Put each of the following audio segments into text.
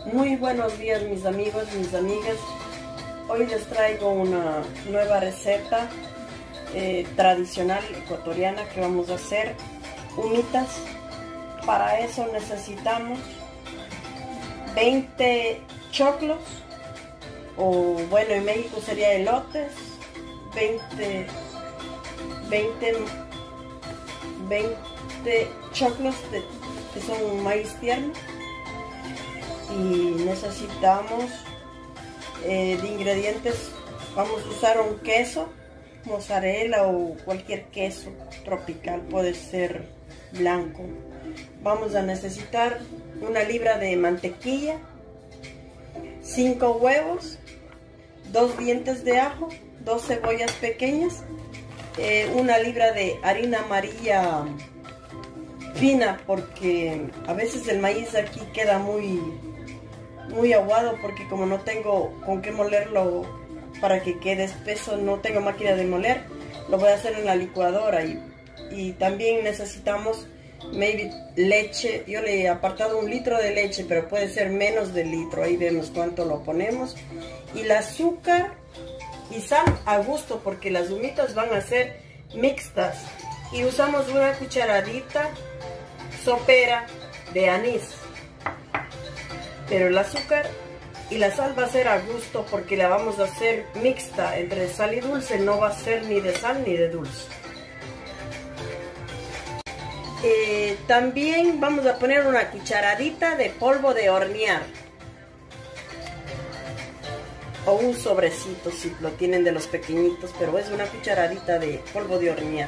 Muy buenos días mis amigos, mis amigas. Hoy les traigo una nueva receta tradicional ecuatoriana que vamos a hacer, humitas. Para eso necesitamos 20 choclos, o bueno, en México sería elotes, 20 choclos que son maíz tierno. Y necesitamos de ingredientes, vamos a usar un queso, mozzarella o cualquier queso tropical, puede ser blanco. Vamos a necesitar 1 libra de mantequilla, 5 huevos, 2 dientes de ajo, 2 cebollas pequeñas, 1 libra de harina amarilla fina, porque a veces el maíz aquí queda muy aguado, porque como no tengo con qué molerlo para que quede espeso, no tengo máquina de moler, lo voy a hacer en la licuadora. Y también necesitamos leche. Yo le he apartado 1 litro de leche, pero puede ser menos de litro, ahí vemos cuánto lo ponemos. Y el azúcar y sal a gusto, porque las humitas van a ser mixtas. Y usamos 1 cucharadita sopera de anís, pero el azúcar y la sal va a ser a gusto, porque la vamos a hacer mixta entre sal y dulce, no va a ser ni de sal ni de dulce. También vamos a poner 1 cucharadita de polvo de hornear, o un sobrecito si lo tienen de los pequeñitos, pero es 1 cucharadita de polvo de hornear.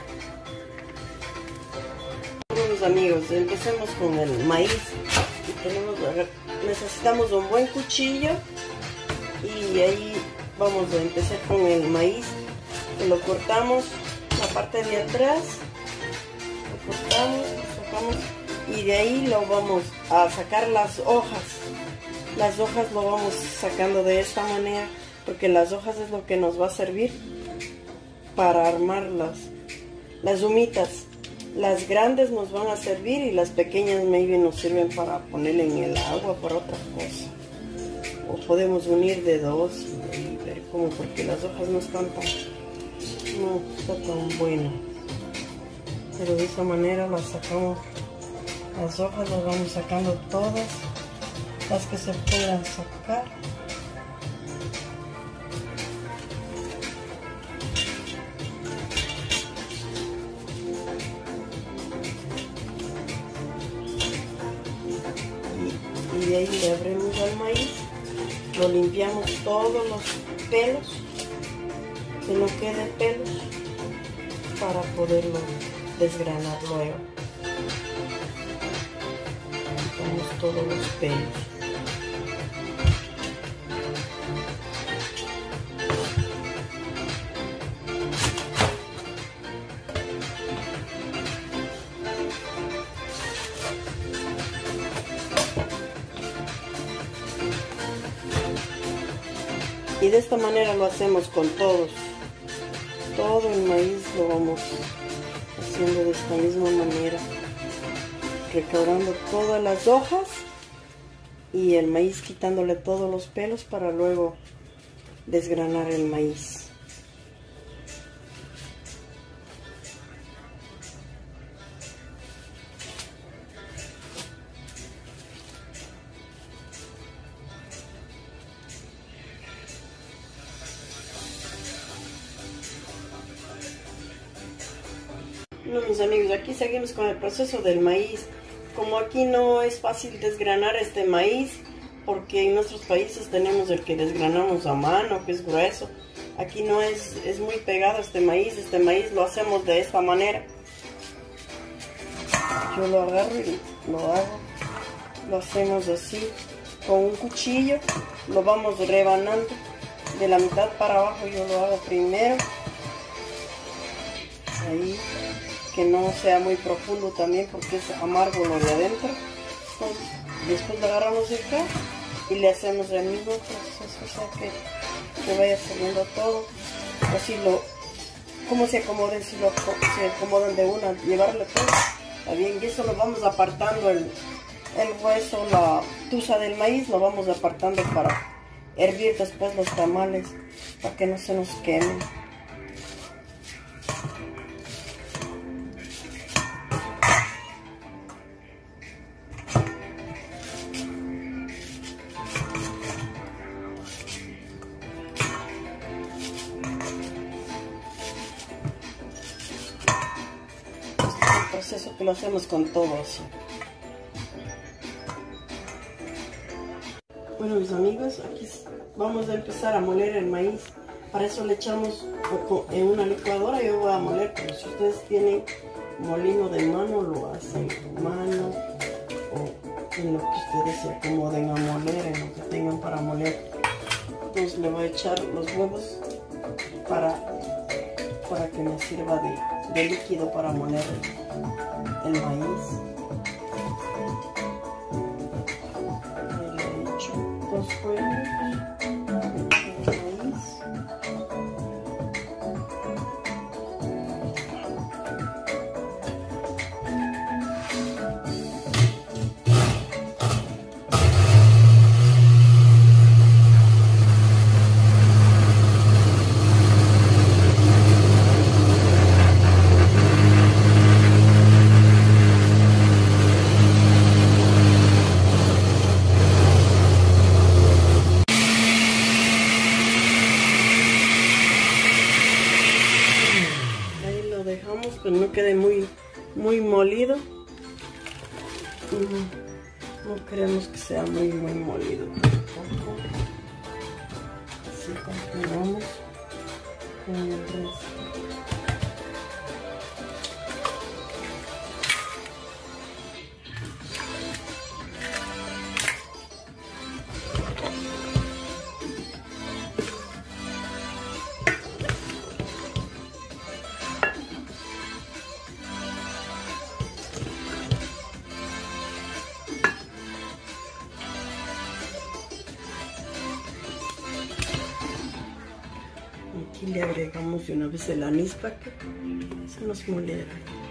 Bueno, amigos, empecemos con el maíz. Necesitamos un buen cuchillo, y ahí vamos a empezar con el maíz, que lo cortamos la parte de atrás, lo cortamos, lo sacamos, y de ahí lo vamos a sacar las hojas. Las hojas lo vamos sacando de esta manera, porque las hojas es lo que nos va a servir para armar las humitas. Las grandes nos van a servir y las pequeñas maybe nos sirven para ponerle en el agua para otra cosa. O podemos unir de 2 y ver cómo, porque las hojas no están no está tan bueno. Pero de esa manera las sacamos, las hojas las vamos sacando todas, las que se puedan sacar. Y de ahí le abrimos al maíz, lo limpiamos todos los pelos, que no quede pelos, para poderlo desgranar luego. Quitamos todos los pelos. Y de esta manera lo hacemos con todos. Todo el maíz lo vamos haciendo de esta misma manera, recaudando todas las hojas y el maíz, quitándole todos los pelos para luego desgranar el maíz. Bueno, mis amigos, aquí seguimos con el proceso del maíz. Como aquí no es fácil desgranar este maíz, porque en nuestros países tenemos el que desgranamos a mano, que es grueso. Aquí no es muy pegado este maíz lo hacemos de esta manera. Yo lo agarro y lo hacemos así, con un cuchillo, lo vamos rebanando de la mitad para abajo. Yo lo hago primero, ahí, que no sea muy profundo también, porque es amargo lo de adentro. Entonces, después lo agarramos de acá y le hacemos el mismo proceso, o sea que vaya saliendo todo. Así como se acomoden, si se acomodan de una, llevarle todo, está bien. Y eso lo vamos apartando el hueso, la tusa del maíz, lo vamos apartando para hervir después los tamales, para que no se nos quemen. Proceso que lo hacemos con todo así. Bueno, mis amigos, aquí vamos a empezar a moler el maíz. Para eso le echamos en una licuadora. Yo voy a moler, pero si ustedes tienen molino de mano, lo hacen con mano o en lo que ustedes se acomoden a moler, en lo que tengan para moler. Entonces le voy a echar los huevos para que me sirva de líquido para moler el maíz. Ahí le he hecho 2 huevos de maíz. Que no quede muy molido. No queremos que sea muy molido tampoco. Así continuamos con el resto. Aquí le agregamos de una vez el anís para que se nos molera.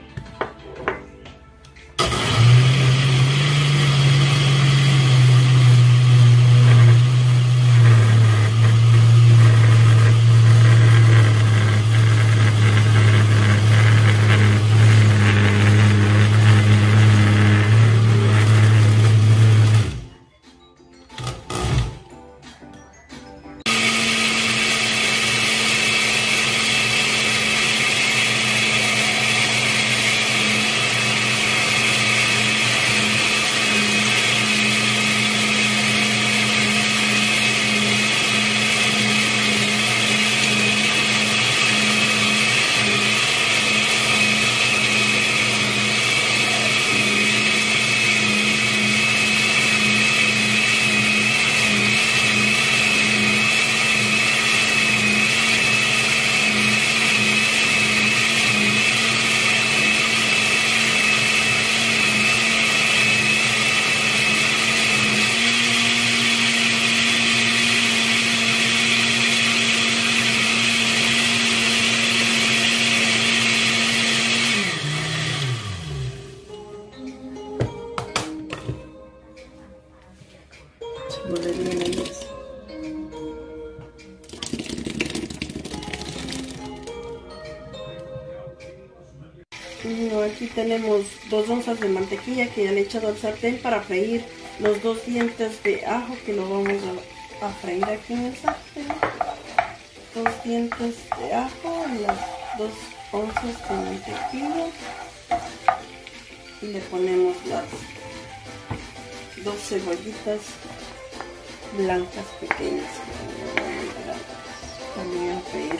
Bueno, aquí tenemos 2 onzas de mantequilla que ya le he echado al sartén para freír los 2 dientes de ajo que lo vamos a freír aquí en el sartén. 2 dientes de ajo y las 2 onzas de mantequilla. Y le ponemos las 2 cebollitas blancas pequeñas también a freír.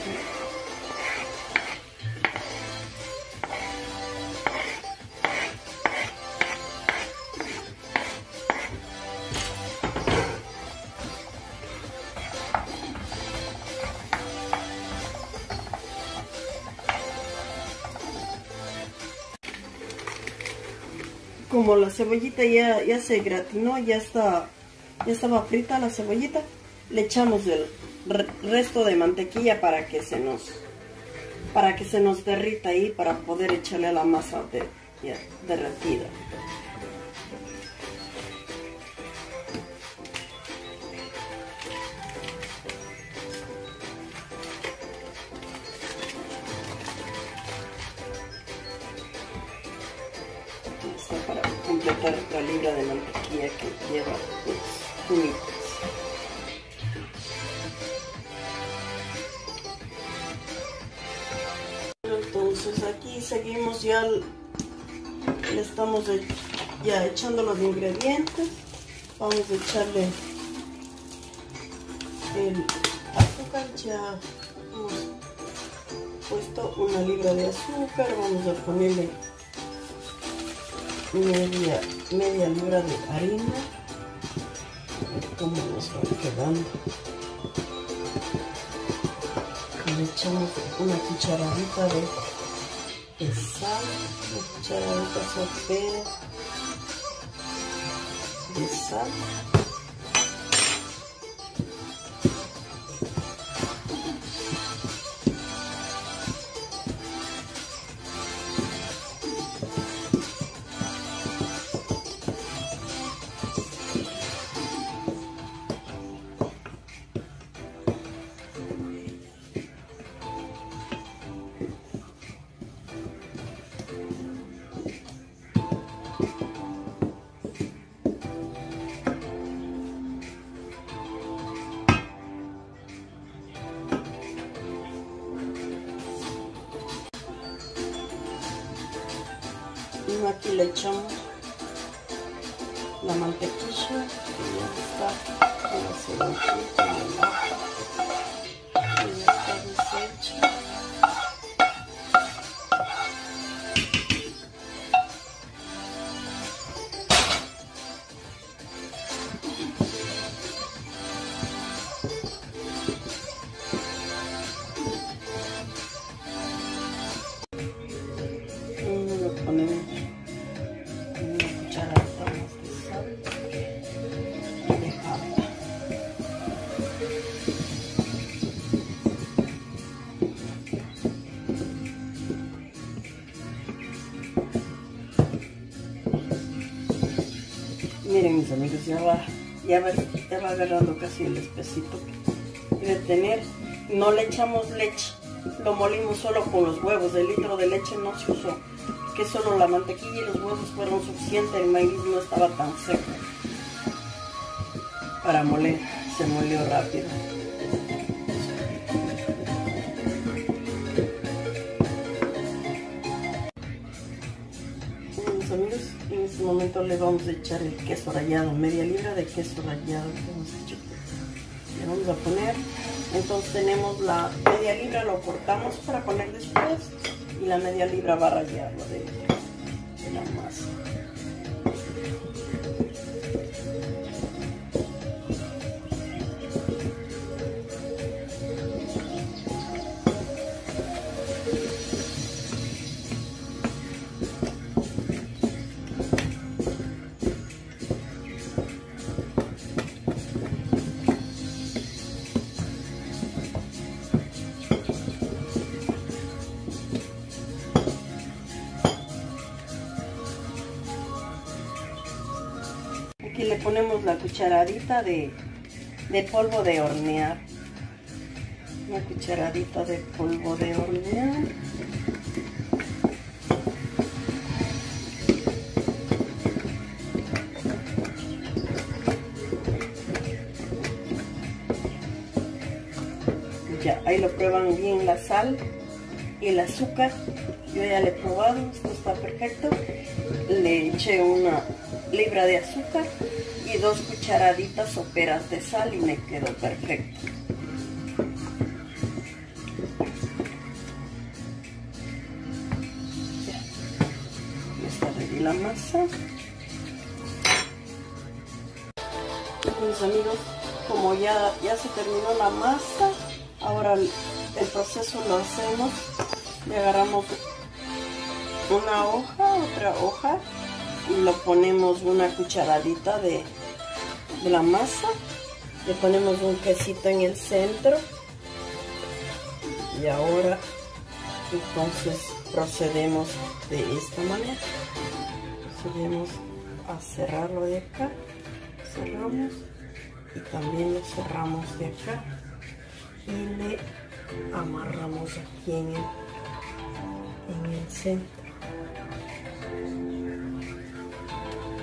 Como la cebollita ya se gratinó, ya estaba frita la cebollita, le echamos el resto de mantequilla para que se nos derrita ahí, para poder echarle a la masa ya derretida. completar la libra de mantequilla que lleva los jumitos. Entonces aquí seguimos ya, le estamos ya echando los ingredientes. Vamos a echarle el azúcar, ya hemos puesto una libra de azúcar, vamos a ponerle media libra de harina, a ver cómo nos va quedando. Le echamos una cucharadita de sal, una cucharadita sopera de sal. Y aquí le echamos la mantequilla que ya está con la cebollita y el ajo, que ya está deshecha. Le ponemos una cucharadita más de sal y de papa. Miren mis amigos, ya va agarrando casi el espesito que debe tener. No le echamos leche, lo molimos solo con los huevos. El litro de leche no se usó, que solo la mantequilla y los huevos fueron suficientes. El maíz no estaba tan seco para moler, se molió rápido. Mis amigos, en este momento le vamos a echar el queso rallado, media libra de queso rallado que hemos hecho. Le vamos a poner, entonces tenemos la media libra, lo cortamos para poner después, y la media libra va rallado de la masa. Aquí le ponemos la cucharadita de polvo de hornear. Una cucharadita de polvo de hornear. Ya, ahí lo prueban bien la sal y el azúcar. Yo ya le he probado, esto está perfecto. Le eché una libra de azúcar y 2 cucharaditas soperas de sal y me quedó perfecto. Ya está ready la masa. Mis amigos, como ya se terminó la masa, ahora el proceso lo hacemos. Le agarramos una hoja, otra hoja, y lo ponemos una cucharadita de la masa. Le ponemos un quesito en el centro. Y ahora entonces procedemos de esta manera. Procedemos a cerrarlo de acá. Cerramos y también lo cerramos de acá. Y le amarramos aquí en el centro.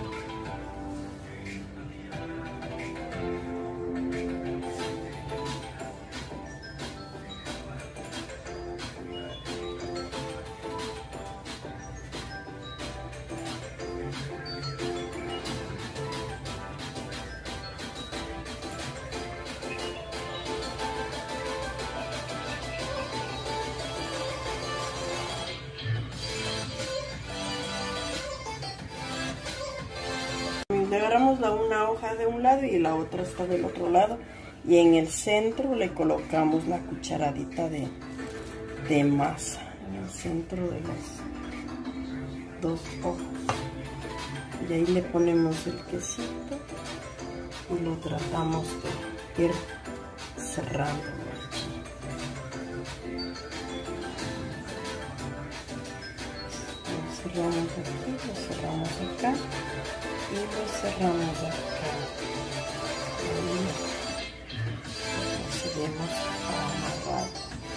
agarramos una hoja de un lado y la otra está del otro lado. Y en el centro le colocamos la cucharadita de masa. En el centro de las dos hojas. Y ahí le ponemos el quesito. Y lo tratamos de ir cerrando. Lo cerramos aquí, lo cerramos acá. Y lo cerramos acá. Procedemos a amarrar.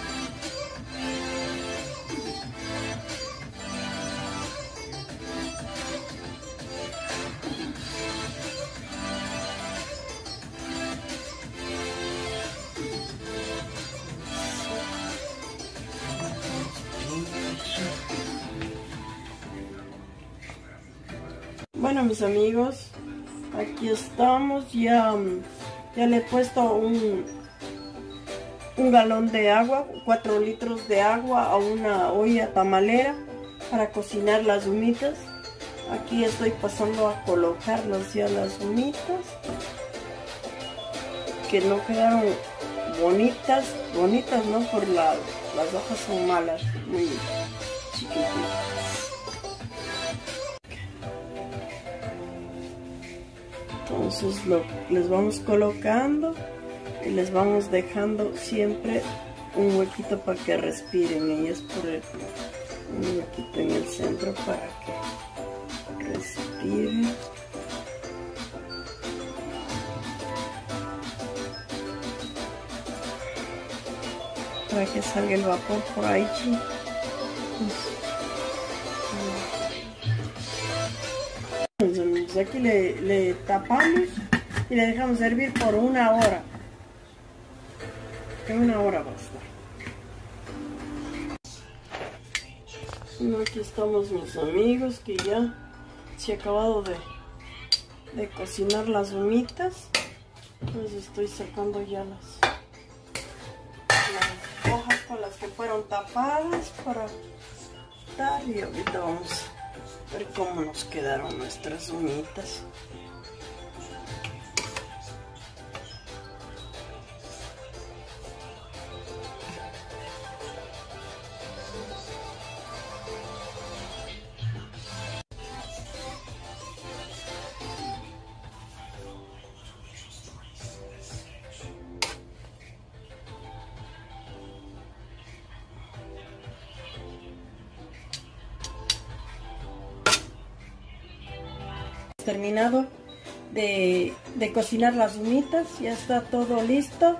Bueno, mis amigos, aquí estamos. Ya le he puesto un galón de agua, 4 litros de agua a una olla tamalera para cocinar las humitas. Aquí estoy pasando a colocarlas ya las humitas, que no quedaron bonitas no, por las hojas son malas, muy chiquititas. Entonces les vamos colocando y les vamos dejando siempre un huequito para que respiren. Y es por un huequito en el centro para que respiren. Para que salga el vapor por ahí, chicos. Aquí le tapamos y le dejamos hervir por 1 hora. En 1 hora va a estar. Bueno, aquí estamos, mis amigos, que ya se ha acabado de cocinar las humitas. Pues estoy sacando ya las hojas con las que fueron tapadas para dar, y ahorita vamos a ver cómo nos quedaron nuestras humitas. Terminado de cocinar las humitas, ya está todo listo.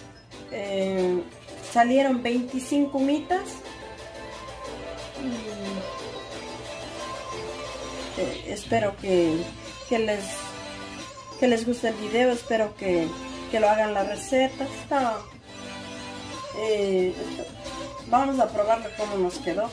Salieron 25 humitas. Espero que les guste el video, espero que lo hagan la receta. Vamos a probarlo cómo nos quedó.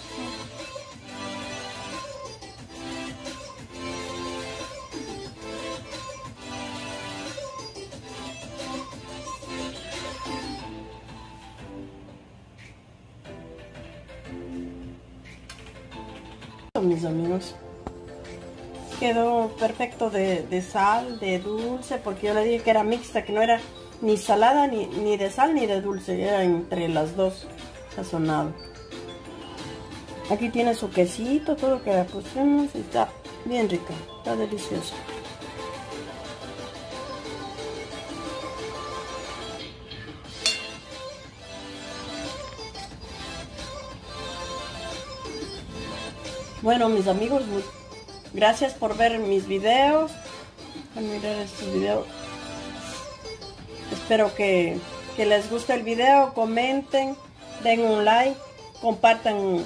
Mis amigos, quedó perfecto de sal, de dulce, porque yo le dije que era mixta, que no era ni salada ni de sal ni de dulce, era entre las dos, sazonado. Aquí tiene su quesito, todo lo que le pusimos, y está bien rico, está delicioso. Bueno, mis amigos, gracias por ver mis videos, por mirar estos videos. Espero que les guste el video, comenten, den un like, compartan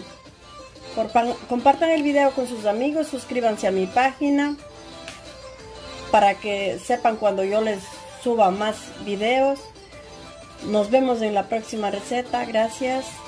el video con sus amigos, suscríbanse a mi página para que sepan cuando yo les suba más videos. Nos vemos en la próxima receta, gracias.